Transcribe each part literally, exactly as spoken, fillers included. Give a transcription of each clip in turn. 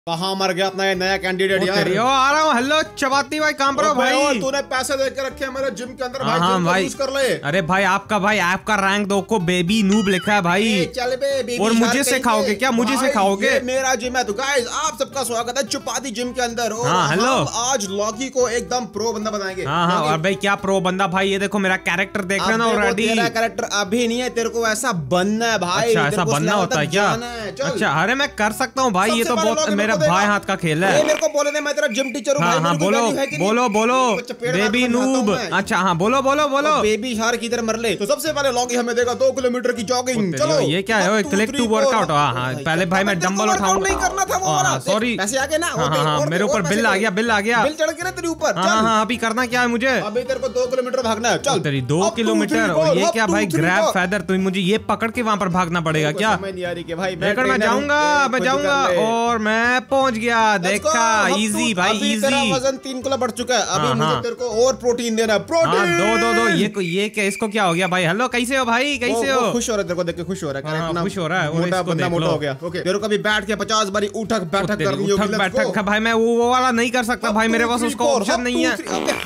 कहाँ मर गया अपना ये नया कैंडिडेट यार? आ रहा हूँ। हेलो चपाती भाई, कहाँ पर हो भाई? तूने पैसे दे के रखे हैं मेरे जिम के अंदर भाई, हाँ भाई यूज कर ले। अरे भाई आपका भाई आपका रैंक दो को बेबी नूब लिखा है भाई। चल बे बेबी। और मुझे सिखाओगे क्या? मुझे सिखाओगे? मेरा जिम है तो गाइस आप सबका स्वागत है चपाती जिम के अंदर। हाँ हेलो। आज लॉकी को एकदम प्रो बंदा बनाएंगे। हाँ हाँ। और भाई क्या प्रो बंदा भाई? ये देखो मेरा कैरेक्टर देख रहे हो ना ऑलरेडी। तेरा कैरेक्टर अभी नहीं है, तेरे को ऐसा बनना है भाई। अच्छा ऐसा बनना होता है क्या? अच्छा अरे मैं कर सकता हूँ भाई, ये तो बहुत मेरा भाई हाथ का खेल है। मेरे को बोले मैं तेरा जिम टीचर हूँ। हाँ हाँ बोलो बोलो बोलो बेबी नूब। अच्छा हाँ बोलो बोलो बोलो। बेबी शार की तरह मर ले। तो सबसे पहले लॉगी हमें देगा दो किलोमीटर की जॉगिंग। चलो ये क्या है? Click to workout. हाँ पहले भाई मैं डंबल उठाऊंगा। नहीं करना था वो वाला। सॉरी पैसे आ गए ना? हाँ हाँ मेरे ऊपर बिल आ गया, बिल आ गया। बिल चढ़ के ना तेरे ऊपर। हाँ हाँ अभी करना क्या है मुझे? अभी तेरे को दो किलोमीटर भागना है। चल तेरी दो किलोमीटर। और ये क्या भाई ग्रैब फेदर? तो मुझे ये पकड़ के वहाँ पर भागना पड़ेगा क्या? समझ नहीं आ रही कि भाई मैं जाऊंगा मैं जाऊंगा और मैं पहुंच गया। देखा इजी भाई इजी। तेरा वजन तीन किलो बढ़ चुका है। अभी हाँ, मुझे तेरे को और प्रोटीन देना है। प्रोटीन हाँ, दो दो दो। ये ये क्या इसको क्या हो गया भाई? हेलो कैसे हो भाई? कैसे हो? खुश हो रहा है तेरे को देख के? खुश हो रहा है? हाँ, खुश हो रहा है। मोटा बंदा मोटा हो गया। ओके तेरे को भी बैठ के पचास बारी उठक बैठक करनी होगी। उठक बैठक भाई मैं वो वाला नहीं कर सकता भाई, मेरे पास उसका ऑप्शन नहीं है।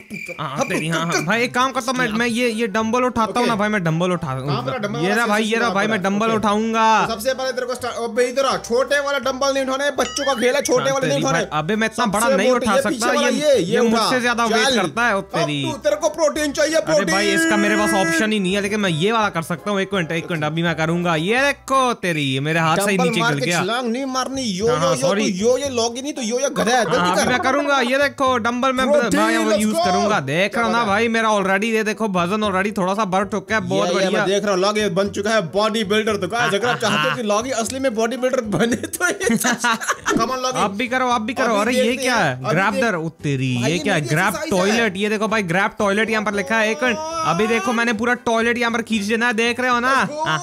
हाँ भाई एक काम करता हूँ मैं ये ये डंबल उठाता हूँ ना भाई। मैं डंबल उठा ये रहा भाई, ये रहा भाई मैं डंबल उठाऊंगा। सबसे पहले तेरे को इधर छोटे वाला डंबल नहीं उठाने, बच्चों का खेल है, छोटे वाले नहीं उठाने। अबे मैं इतना बड़ा नहीं उठा सकता, ये ये मुझसे ज्यादा वेट करता है। तेरी तेरे को प्रोटीन चाहिए। प्रोटीन भाई इसका मेरे पास ऑप्शन ही नहीं है, लेकिन मैं ये वाला कर सकता हूँ। एक मिनट एक मिनट अभी मैं करूंगा। ये देखो तेरी मेरे हाथ से ही नीचे गिर गया। छलांग नहीं मारनी। यो यो सॉरी यो ये लॉगी नहीं तो यो ये गधा है। जल्दी कर। मैं करूंगा। ये देखो डंबल मैं यूज करूंगा। देख रहा हूँ ना भाई मेरा ऑलरेडी ये देखो वजन ऑलरेडी थोड़ा सा बढ़ चुका है। बहुत बढ़िया देख रहा हूँ। लॉगी बन चुका है बॉडी बिल्डर। तो अगर चाहते हो कि लॉगी असली में बॉडी बिल्डर बने तो कमन लॉगी आप भी करो आप भी करो। अरे ये क्या है? ग्रैब तेरी ये क्या है? Grab toilet. ये देखो भाई ग्रैब टॉयलेट यहाँ पर लिखा है। एक अभी देखो मैंने पूरा टॉयलेट यहाँ पर खींच देना है। देख रहे हो ना?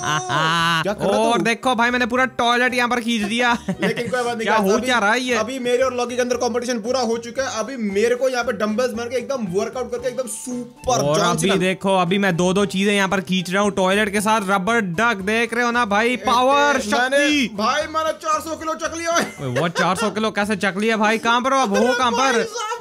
और देखो भाई मैंने पूरा टॉयलेट यहाँ पर खींच दिया। लेकिन कोई बात नहीं। क्या हो क्या रहा है ये? अभी मेरे और लॉगी के अंदर कंपटीशन पूरा हो चुका है। अभी मेरे को यहाँ पे डंबल्स मार के एकदम वर्कआउट करके एकदम सुपर। और अभी देखो अभी मैं दो दो चीजें यहाँ पर खींच रहा हूँ टॉयलेट के साथ। रबर डक देख रहे हो ना भाई? पावर शक्ति भाई मैंने चार सौ किलो चक लिया। वो चार सौ किलो कैसे चक लिया भाई? कहाँ पर हो? वो कहाँ पर?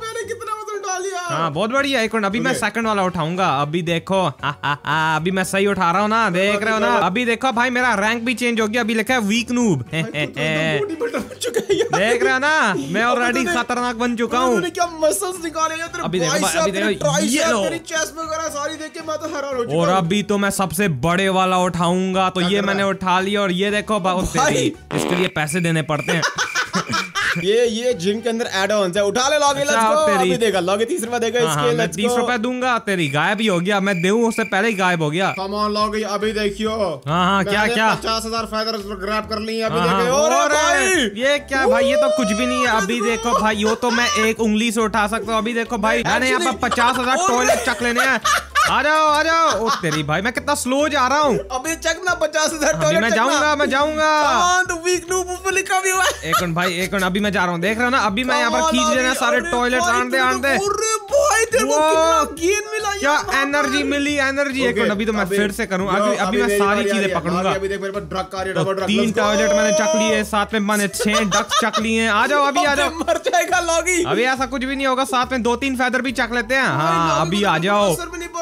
हाँ बहुत बढ़िया। एक मिनट अभी मैं सेकंड वाला उठाऊंगा। अभी देखो अभी मैं सही उठा रहा हूँ ना? देख रहे हो ना? अभी देखो भाई मेरा रैंक भी चेंज हो गया। अभी लिखा है वीक नूब। देख रहे हो ना? मैं ऑलरेडी खतरनाक बन चुका हूँ। अभी देखो अभी देखो ये लो। और अभी तो मैं सबसे बड़े वाला उठाऊंगा। तो ये मैंने उठा लिया। और ये देखो इसके लिए पैसे देने पड़ते हैं। ये ये जिम के अंदर एड ऑन है। उठा ले लॉगी। Let's go. अभी देगा लॉगी तीस रुपए देगा इसके। मैं तीस रुपए दूंगा। तेरी गायब ही हो गया। मैं दूं उससे पहले ही गायब हो गया। कम ऑन लॉगी अभी देखियो। हाँ हाँ क्या क्या पचास हजार फेदर ग्रैब कर ली अभी। देखो ये क्या भाई? ये तो कुछ भी नहीं है। अभी देखो भाई यो तो मैं एक उंगली से उठा सकता हूँ। अभी देखो भाई मैंने यहाँ पर पचास हजार टॉयलेट चक लेने हैं। आ जाओ आ जाओ। ओ तेरी भाई मैं कितना स्लो जा रहा हूँ। अभी चक ना पचास हजार टॉयलेट। मैं जाऊंगा मैं जाऊंगा। तो वीक नूब ऊपर लिखा भी हुआ है। एक मिनट भाई एक मिनट अभी मैं जा रहा हूँ। देख रहा हूँ ना? अभी मैं यहाँ पर खींच लेना सारे टॉयलेट। आन दे आन दे। क्या एनर्जी मिली? एनर्जी। एक मिनट अभी तो मैं फिर से करूँ। अभी अभी मैं सारी चीजें पकड़ूंगा। तीन टॉयलेट मैंने चक लिए, साथ में मैंने छह डक्स चक लिए। आ जाओ अभी आ जाओ। मर जाएगा लॉगी। अभी ऐसा कुछ भी नहीं होगा। साथ में दो तीन फेदर भी चक लेते हैं। हाँ अभी आ जाओ।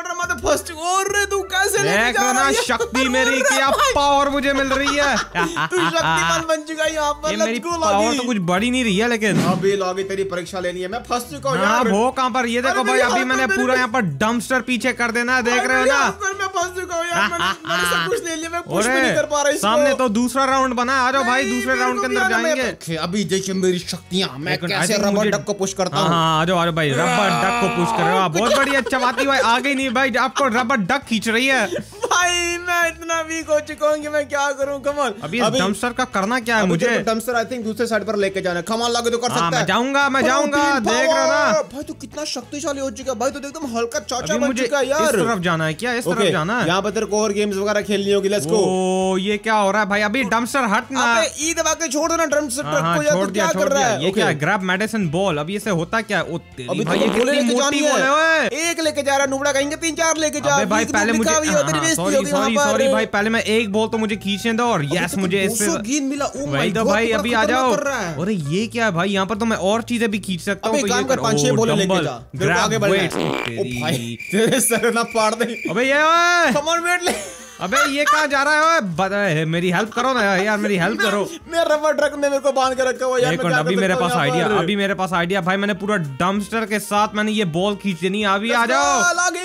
देख रहा ना शक्ति मेरी क्या पावर मुझे मिल रही है। तू शक्तिमान बन चुका है यहाँ पर। ये मेरी पावर तो कुछ बढ़ी नहीं रही है। लेकिन अभी लॉगी तेरी परीक्षा लेनी है। मैं फंस चुका हूँ यार। वो कहाँ पर? ये देखो भाई अभी मैंने पूरा यहाँ पर डंपस्टर पीछे कर देना। देख रहे हो ना? मैं फंस चुका हूँ यार। मैंने सब कुछ ले लिया। मैं कुछ भी नहीं कर पा रहा। सामने तो दूसरा राउंड बना। आ जाओ भाई दूसरे राउंड के अंदर जाएंगे। अभी देखिए मेरी शक्तियाँ। मैं कैसे रबर डक को पुश करता हूँ। हाँ आ जाओ आ जाओ भाई रबर डक को पुश कर रहे हो। बहुत बढ़िया। चपाती भाई आ गई नहीं भाई? आपको रबर डक खींच रही है। भाई मैं इतना वीक हो चुका हूँ कि मैं क्या करूँ। कमल अभी इस डंपस्टर का करना क्या है मुझे? डंपस्टर आई थिंक दूसरे साइड पर लेके जाना। कमल लगे तो कर सकता है। मैं जाऊंगा मैं जाऊंगा। देख रहा ना भाई तू कितना शक्तिशाली हो चुका है भाई। तो एकदम हल्का चाचा बन चुका है यार। इस तरफ जाना है क्या? इस तरफ जाना है। यहाँ पर तेरे को और गेम्स वगैरह खेलनी होगी। Let's go. ओ ये क्या हो रहा है भाई? अभी डंपस्टर हट ना। अबे ई दबा के छोड़ देना डंपस्टर को। छोड़ दिया छोड़ दिया। ये क्या है? Grab medicine ball. अभी इसे होता क्या है? अभी भाई ये कितनी मोटी बॉल है। एक लेके जा रहा नुबड़ा कहेंगे तीन चार लेके जा। भाई पहले मुझे सॉरी सॉरी सॉरी भाई, पहले मैं एक बॉल तो मुझे खींचने दो और यस मुझे इससे गेंद मिला। ओ वही तो भाई, अभी आ जाओ। अरे ये क्या है भाई, यहाँ पर तो मैं और चीजें भी खींच सकता हूँ। काम कर, पांच छह बॉल लेके जा, आगे बढ़। ओ भाई तेरे सर ना फाड़ दे। अबे ये कम ऑन वेट ले। अबे ये कहाँ जा रहा है? बता, मेरी हेल्प करो ना यार, मेरी हेल्प करो। मैं रबर ट्रक में मेरे को बांध के रखा हुआ यार। मैं अभी मेरे पास आइडिया, अभी मेरे पास आइडिया भाई, मैंने पूरा डंपस्टर के साथ मैंने ये बॉल खींच देनी। अभी आ जाओ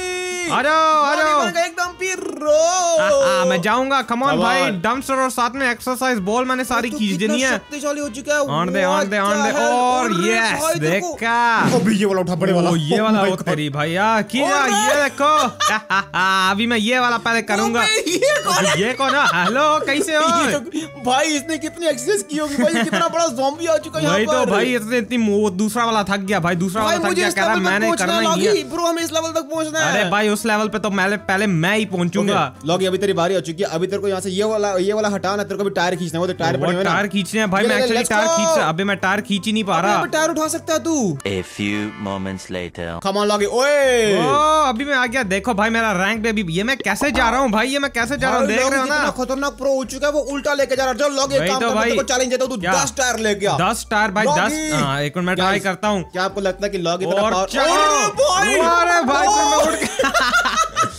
आ जाओ आ जाओ एकदम पिरो। हाँ मैं जाऊंगा, कम ऑन भाई। डंपस्टर और साथ में एक्सरसाइज बॉल मैंने सारी खींच देनी है। शक्तिशाली हो चुका है। ऑन दे ऑन दे ऑन दे और यस देखा। अभी ये वाला उठा, बड़े वाला। ये वाला हो तेरी भाई यार, खींचा। ये देखो अभी मैं ये वाला पहले करूंगा। ये कौन है? हेलो कैसे हो भाई? इसने कितनी एक्सरसाइज की होगी भाई, कितना बड़ा ज़ॉम्बी आ चुका है यहाँ पर। वही तो भाई, इसने इतनी दूसरा वाला थक गया भाई, दूसरा वाला थक गया, कह रहा मैंने करना ही है। ब्रो हमें इस लेवल तक पहुंचना है। अरे भाई उस लेवल पे तो मैं पहले मैं ही पहुंचूंगा। लॉगी अभी तेरी बारी आ चुकी है। अभी तेरे को यहाँ से ये वाला ये वाला हटाना, तेरे को भी टायर खींचना है। वो तो टायर पड़े हुए ना, टायर खींचने हैं भाई। मैं एक्चुअली टायर खींच, अबे मैं टायर खींच ही नहीं पा रहा। टायर उठा सकता है तू। A few moments later. Come on लॉगी। ओए ओ अभी मैं आ गया। देखो भाई मेरा रैंक पे अभी ये मैं कैसे जा रहा हूँ भाई, ये मैं कैसे जा रहा हूँ, देख रहे हो ना? खतरनाक प्रो हो चुका है वो, उल्टा लेके जा रहा है। चल लॉगी एक काम कर, तेरे को चैलेंज देता हूं, तू दस टायर ले गया। दस टायर भाई, दस। हां एक मिनट मैं ट्राई करता हूँ। क्या आपको लगता है कि लॉगी इतना पावर? अरे भाई मैं उड़ गया।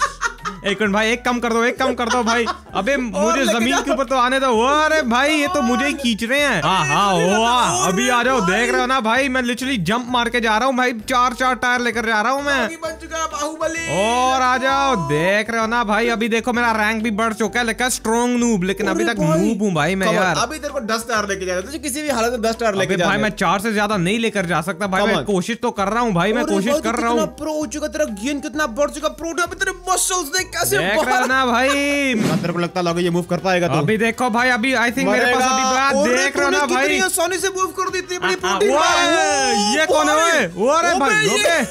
एक मिनट भाई, एक कम कर दो, एक कम कर दो भाई। अबे मुझे जमीन के ऊपर तो आने दो। अरे भाई ये तो मुझे ही खींच रहे हैं। हाँ हाँ वाह, अभी आ जाओ। देख रहे हो ना भाई, मैं लिटरली जंप मार के जा रहा हूँ भाई। चार चार टायर लेकर जा रहा हूँ मैं। बन चुका है बाहुबली। और आ जाओ, देख रहे हो ना भाई। अभी देखो मेरा रैंक भी बढ़ चुका है, लेकिन स्ट्रॉन्ग नूब, लेकिन अभी तक नूब हूँ भाई मैं यार। अभी तेरे को दस टायर लेके जा रहा है, किसी भी हालत में दस टायर लेके जा भाई। मैं चार से ज्यादा नहीं लेकर जा सकता भाई, मैं कोशिश तो कर रहा हूँ भाई, मैं कोशिश कर रहा हूँ। प्रो हो चुका, तेरा गेन कितना बढ़ चुका। प्रो अभी तेरे मसल्स देख कैसे ना भाई। तेरे को लगता है ये मूव कर पाएगा तो? अभी देखो भाई, अभी आई थिंक मेरे पास अभी बात देख रहे हो ना भाई, कितनी आसानी से मूव कर दी थी बड़ी प्रोटीन। ये कौन है? अरे भाई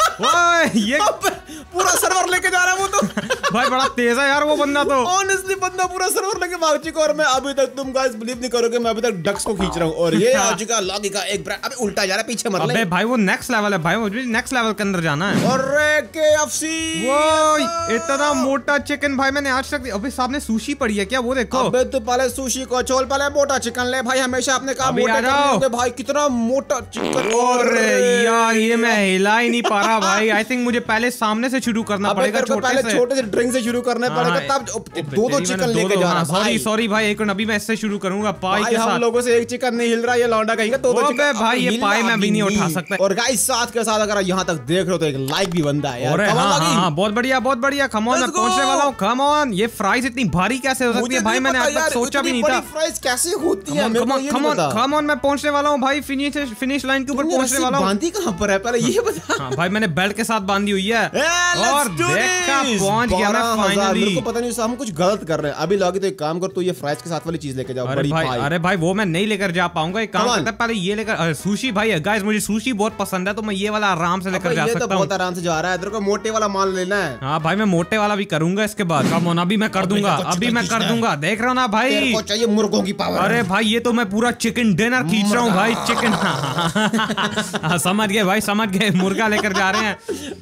ओए ये पूरा सर्वर लेके जा रहा है वो तो। भाई बड़ा तेज है यार वो बंदा तो। ऑनेस्टली बंदा पूरा सर्वर लेके भाग चुका और मैं अभी तक, तुम गाइस बिलीव नहीं करोगे, मैं अभी तक डक्स को खींच रहा हूँ और ये आ चुका लॉगी का एक ब्रांड। अबे उल्टा जा रहा है, पीछे मत ले। अबे भाई वो नेक्स्ट लेवल है भाई, मुझे नेक्स्ट लेवल के अंदर जाना है। अरे केएफसी वो इतना मोटा चिकन भाई मैंने आज तक। अबे सामने सुशी पड़ी है क्या? वो देखो। अबे तू पहले सुशी को छोड़, पहले मोटा चिकन ले भाई। हमेशा अपने काम मोटे करने भाई। कितना मोटा चिकन। अरे यार ये मैं हिला ही नहीं पा रहा भाई। आई थिंक मुझे पहले सामने से शुरू करना पड़ेगा, छोटे से छोटे से ड्रिंक से शुरू करना पड़ेगा, तब दो दो चिकन लेके जा रहा है। सॉरी सॉरी भाई, एक अभी मैं इससे शुरू करूंगा। पाई के साथ हम लोगों से एक चिकन नहीं हिल रहा, ये लौंडा कहेगा दो दो चिकन। भाई ये पाई मैं भी नहीं उठा सकता। और गाइस साथ के साथ अगर यहाँ तक देख रहे हो तो एक लाइक भी बनता है यार। बहुत बढ़िया बहुत बढ़िया। कम ऑन, मैं पहुंचने वाला हूँ। कम ऑन। ये फ्राइज इतनी भारी कैसे हो सकती है भाई? मैंने आज तक सोचा भी नहीं था फ्राइज कैसे होती है। कम ऑन कम ऑन, मैं पहुंचने वाला हूँ भाई। फिनिश फिनिश लाइन के ऊपर पहुंचने वाला हूँ। बांधी कहाँ पर है पहले ये बता। भाई मैंने बेल्ट के साथ बांधी हुई है और देखा पहुंच गया मैं फाइनली। मेरे को पता नहीं हम कुछ गलत कर रहे हैं। अभी लॉगी तो एक काम कर, तू ये फ्राइज के साथ वाली चीज लेके जाओ। अरे भाई अरे भाई वो मैं नहीं लेकर जा पाऊंगा। एक काम करते हैं पहले ये लेकर। सुशी भाई गाइस मुझे सुशी बहुत पसंद है, तो मैं ये वाला आराम से लेकर जा सकता हूँ। बहुत आराम से जा रहा है। तेरे को मोटे वाला माल लेना है। हाँ भाई मैं मोटे वाला भी करूंगा इसके बाद। कम ऑन, अभी मैं कर दूंगा, अभी मैं कर दूंगा। देख रहा हूँ ना भाई, तेरे को चाहिए मुर्गों की पावर। अरे भाई ये तो मैं पूरा चिकन डिनर खींच रहा हूँ भाई। चिकन समझ गए भाई, समझ गए। मुर्गा लेकर जा रहे हैं।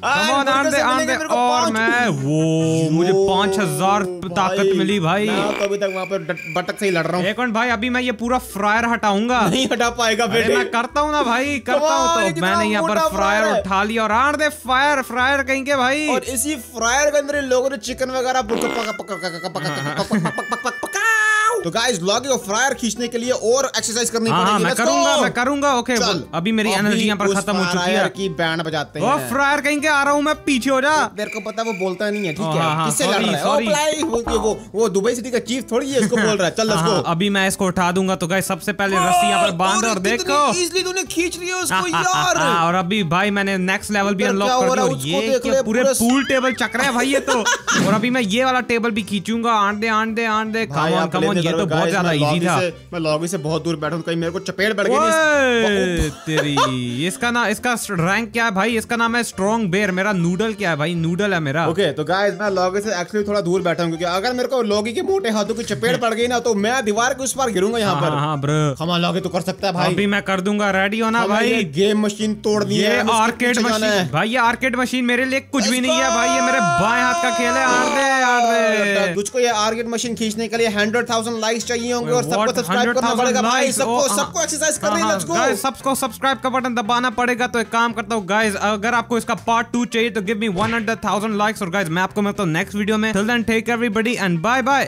और मैं वो मुझे पांच हजार ताकत मिली भाई। तो अभी तक वहाँ पर बटक से ही लड़ रहा हूँ। एक मिनट भाई, अभी मैं ये पूरा फ्रायर हटाऊंगा। नहीं हटा पाएगा बेटे। मैं करता हूँ ना भाई, करता हूँ। तो मैंने यहाँ पर फ्रायर उठा लिया और आड़ दे फायर फ्रायर कहीं के भाई। और इसी फ्रायर के अंदर लोगों ने चिकन वगैरह तो गाइस लॉगी को फ्रायर खींचने के लिए और एक्सरसाइज करनी पड़ेगी। मैं करूंगा मैं करूंगा ओके। अभी मेरी एनर्जी यहाँ पर खत्म हो चुकी है। की बैंड बजाते हैं। वो फ्रायर कहीं के आ रहा हूँ मैं, पीछे हो जा। तेरे को पता वो बोलता नहीं है, ठीक है? किससे लड़ रहा है? वो वो दुबई सिटी का चीफ थोड़ी है, इसको बोल रहा है। चल लेट्स गो। अभी मैं इसको उठा दूंगा। तो गाइस सबसे पहले रस्सी यहाँ पर बांध और देखो इजीली तूने खींच लिया उसको यार। और अभी भाई मैंने नेक्स्ट लेवल भी अनलॉक कर दिया। और ये क्या पूरे पूल टेबल चक रहे हैं भाई ये तो। और अभी मैं ये वाला टेबल भी खींचूंगा। आंट दे आंट दे आंट दे। कम ऑन कम ऑन, ये ये तो बहुत ज्यादा इजी था। मैं लॉबी से बहुत दूर बैठा हूं, कहीं मेरे को चपेट पड़ गई तेरी। इसका ना इसका रैंक क्या है भाई? इसका नाम है स्ट्रॉन्ग बेयर। मेरा नूडल क्या है भाई? नूडल है मेरा। ओके तो गाइस मैं लॉगी से एक्चुअली थोड़ा दूर बैठा हूं, क्योंकि अगर मेरे को लॉगी के मोटे हाथों की चपेट पड़ गई ना तो मैं दीवार के उस पार गिरूंगा यहाँ पर। हाँ ब्रो, हम लॉगी तो कर सकता है भाई। अभी मैं कर दूंगा, रेडी हो ना भाई? गेम मशीन तोड़ दी है, आर्केड मशीन भाई। ये आर्केड मशीन मेरे लिए कुछ भी नहीं है भाई, ये मेरे बाएं हाथ का खेल है। हार दे हार दे। तुझको ये आर्केड मशीन खींचने के लिए हंड्रेड थाउजेंड लाइक्स चाहिए होंगे और सबको सब्सक्राइब करना पड़ेगा भाई। सबको सबको एक्सरसाइज करनी है। लेट्स गो गाइस, सबको सब्सक्राइब का बटन दबाना पड़ेगा। तो एक काम करता हूँ गाइस, अगर आपको इसका पार्ट टू चाहिए तो give me one hundred thousand likes. और गाइस मैं आपको मिलता हूँ नेक्स्ट वीडियो में। Till then take everybody and bye bye.